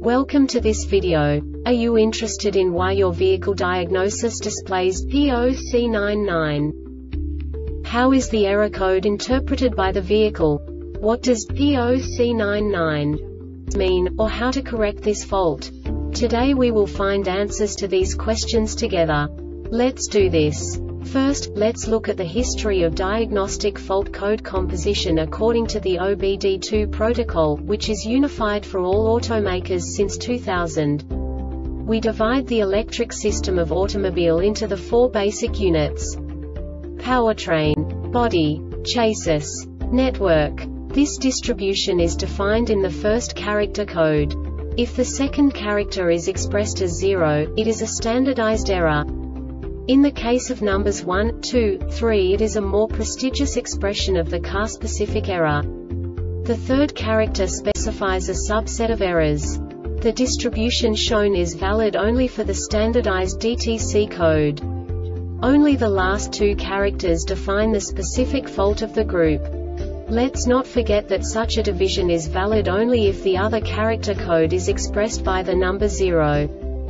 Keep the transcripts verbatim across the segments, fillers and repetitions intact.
Welcome to this video. Are you interested in why your vehicle diagnosis displays P zero C nine nine? How is the error code interpreted by the vehicle? What does P zero C nine nine mean, or how to correct this fault? Today we will find answers to these questions together. Let's do this. First, let's look at the history of diagnostic fault code composition according to the O B D two protocol, which is unified for all automakers since two thousand. We divide the electric system of automobile into the four basic units: powertrain, body, chassis, network. This distribution is defined in the first character code. If the second character is expressed as zero, it is a standardized error. In the case of numbers one, two, three, it is a more prestigious expression of the car-specific error. The third character specifies a subset of errors. The distribution shown is valid only for the standardized D T C code. Only the last two characters define the specific fault of the group. Let's not forget that such a division is valid only if the other character code is expressed by the number zero.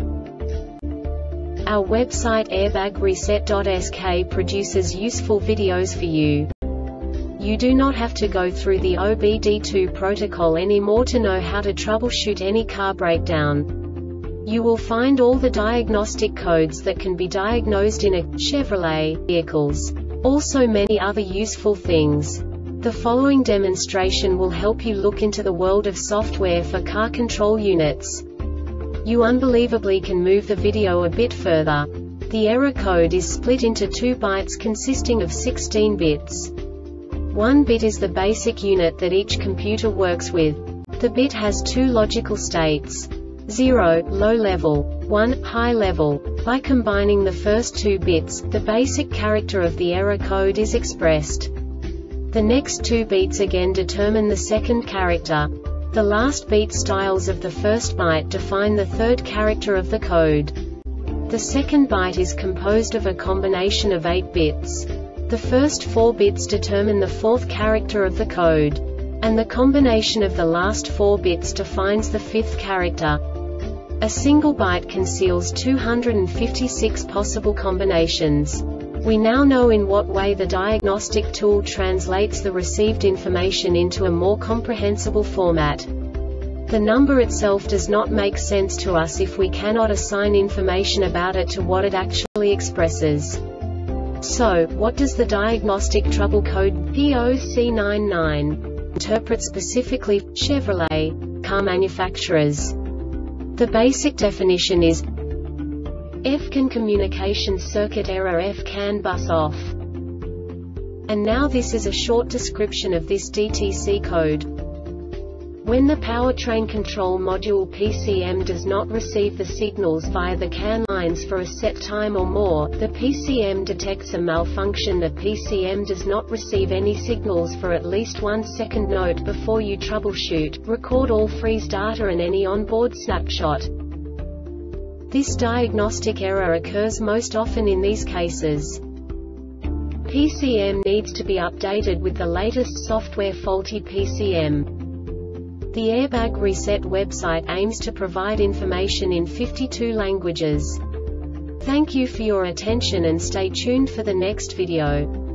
Our website airbag reset dot S K produces useful videos for you. You do not have to go through the O B D two protocol anymore to know how to troubleshoot any car breakdown. You will find all the diagnostic codes that can be diagnosed in a Chevrolet vehicles. Also many other useful things. The following demonstration will help you look into the world of software for car control units. You unbelievably can move the video a bit further. The error code is split into two bytes consisting of sixteen bits. One bit is the basic unit that each computer works with. The bit has two logical states: zero, low level, one, high level. By combining the first two bits, the basic character of the error code is expressed. The next two bits again determine the second character. The last beat styles of the first byte define the third character of the code. The second byte is composed of a combination of eight bits. The first four bits determine the fourth character of the code. And the combination of the last four bits defines the fifth character. A single byte conceals two hundred fifty-six possible combinations. We now know in what way the diagnostic tool translates the received information into a more comprehensible format. The number itself does not make sense to us if we cannot assign information about it to what it actually expresses. So, what does the diagnostic trouble code P zero C nine nine interpret specifically for Chevrolet car manufacturers? The basic definition is F C A N communication circuit error F C A N bus off. And now this is a short description of this D T C code. When the powertrain control module P C M does not receive the signals via the C A N lines for a set time or more, the P C M detects a malfunction. The P C M does not receive any signals for at least one second. Note before you troubleshoot, record all freeze data and any onboard snapshot. This diagnostic error occurs most often in these cases. P C M needs to be updated with the latest software. Faulty P C M. The Airbag Reset website aims to provide information in fifty-two languages. Thank you for your attention and stay tuned for the next video.